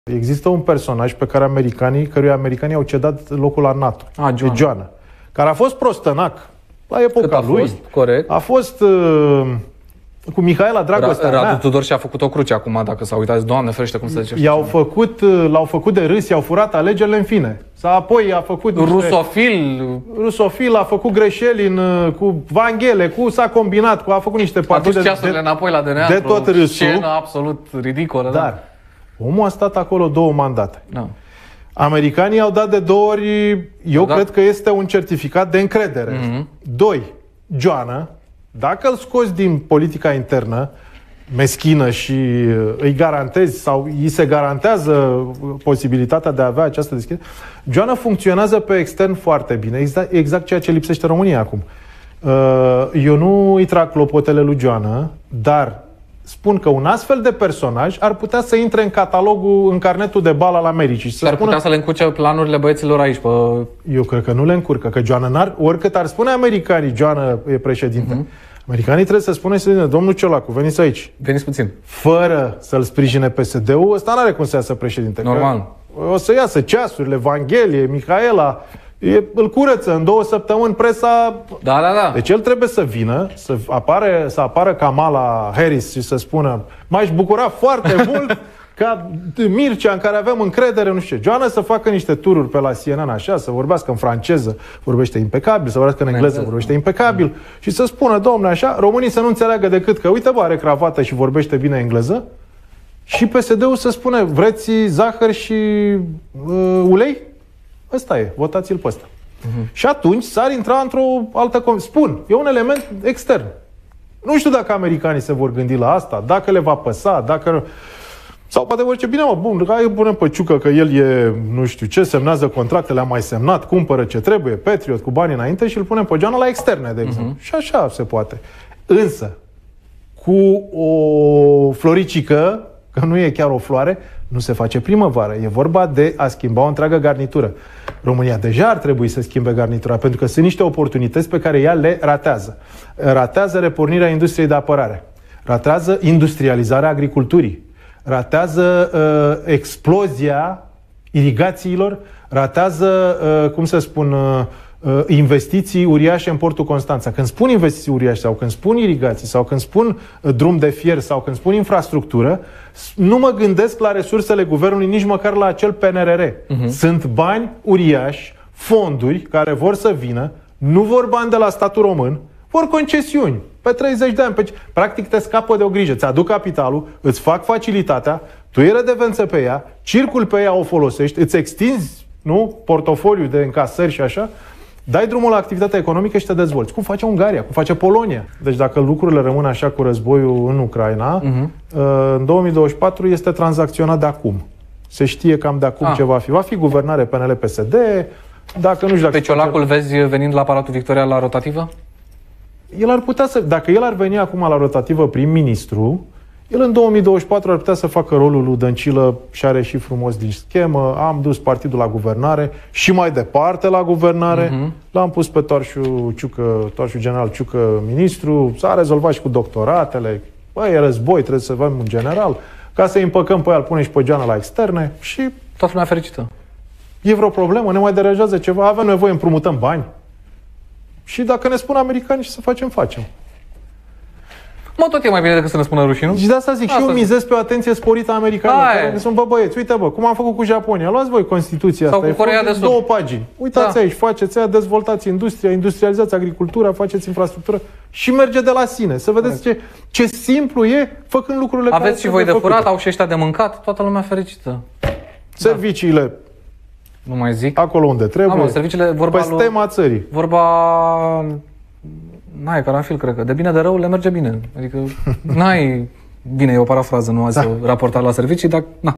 Există un personaj pe care căruia americanii au cedat locul la NATO. Joană. Care a fost prostănac la epoca lui. Corect. A fost cu Mihaela Dragostea. Radu Tudor și-a făcut o cruce acum, dacă s-a uitat. Doamne ferește, cum se zice. L-au făcut de râs, i-au furat alegerile, în fine. Apoi a făcut rusofil, a făcut greșeli cu Vanghele, s-a combinat, a făcut niște partide înapoi la DNA, de tot râsul. Scenă absolut ridicolă. Dar omul a stat acolo 2 mandate. Da. Americanii au dat de 2 ori, cred că este un certificat de încredere. 2. Joană, dacă îl scoți din politica internă meschină și îi garantezi sau îi se garantează posibilitatea de a avea această deschidere, Joană funcționează pe extern foarte bine. Exact ceea ce lipsește România acum. Eu nu îi trag clopotele lui Joană, dar spun că un astfel de personaj ar putea să intre în carnetul de bal al Americii. Ar putea să le încurce planurile băieților aici. Eu cred că nu le încurcă, că Joană oricât ar spune americanii, Joană e președinte. Americanii trebuie să spună, domnul Ciolacu, veniți aici. Veniți puțin. Fără să-l sprijine PSD-ul, ăsta n-are cum să iasă președinte. Normal. O să iasă ceasurile, Vanghelie, Mihaela, îl curăță în 2 săptămâni presa. Da. Deci el trebuie să vină, să apară Kamala Harris și să spună: m-aș bucura foarte mult ca Mircea, în care avem încredere, nu știu ce. Joană să facă niște tururi pe la CNN, așa, să vorbească în franceză, vorbește impecabil, să vorbească în engleză, vorbește impecabil, și să spună, domne, așa, românii să nu înțeleagă decât că, uite, are cravată și vorbește bine engleză, și PSD-ul să spune, vreți zahăr și ulei? Ăsta e, votați-l pe ăsta. Și atunci s-ar intra într-o altă... Spun, e un element extern. Nu știu dacă americanii se vor gândi la asta, dacă le va păsa, dacă... Sau poate vor zice, bine mă, bun, hai punem pe Ciucă că el e, nu știu ce, semnează contractele, a mai semnat, cumpără ce trebuie, Patriot, cu banii înainte, și îl punem pe Joană la externe, de exemplu. Și așa se poate. Însă, cu o floricică, că nu e chiar o floare, nu se face primăvară. E vorba de a schimba o întreagă garnitură. România deja ar trebui să schimbe garnitura, pentru că sunt niște oportunități pe care ea le ratează. Ratează repornirea industriei de apărare. Ratează industrializarea agriculturii. Ratează explozia irigațiilor. Ratează, investiții uriașe în portul Constanța. Când spun investiții uriașe, sau când spun irigații, sau când spun drum de fier, sau când spun infrastructură, nu mă gândesc la resursele guvernului, nici măcar la acel PNRR. Sunt bani uriași, fonduri care vor să vină, nu vor bani de la statul român, vor concesiuni pe 30 de ani. Practic te scapă de o grijă. Ți aduc capitalul, îți fac facilitatea, tu iei redevență pe ea, circul pe ea, o folosești, îți extinzi, portofoliul de încasări și așa, dai drumul la activitatea economică și te dezvolți. Cum face Ungaria, cum face Polonia. Deci dacă lucrurile rămân așa cu războiul în Ucraina, în 2024 este tranzacționat de acum. Se știe cam de acum ce va fi. Va fi guvernare PNL-PSD, dacă nu știu dacă... Pe Ciolacul vezi venind la Aparatul Victoria la rotativă? El ar putea să... Dacă el ar veni acum la rotativă prim-ministru, el în 2024 ar putea să facă rolul lui Dăncilă și are și frumos din schemă. Am dus partidul la guvernare și mai departe la guvernare. L-am pus pe Toarșu general Ciucă ministru. S-a rezolvat și cu doctoratele. Băi, e război, trebuie să avem un general. Ca să îi împăcăm pe ea, îl punem și pe Joană la externe și... Toată lumea fericită. E vreo problemă? Ne mai deranjează ceva? Avem nevoie, împrumutăm bani? Și dacă ne spun americanii, ce să facem, facem. Tot e mai bine decât să ne spună rușii, nu? Și de asta zic, și eu mizez pe o atenție sporită a americanilor, care sunt, băieți, uite cum am făcut cu Japonia, luați voi Constituția sau asta, cu Coreea de Sud. 2 pagini. Uitați aici, faceți aia, dezvoltați industria, industrializați agricultura, faceți infrastructură și merge de la sine. Să vedeți ce simplu e făcând lucrurile care aveți și voi de furat, au și ăștia de mâncat, toată lumea fericită. Serviciile, nu mai zic. Acolo unde trebuie. Serviciile, pe stema țării. N-ai caranfil, cred că. De bine de rău le merge bine. Adică, bine, e o parafrază, nu azi raportat la servicii, dar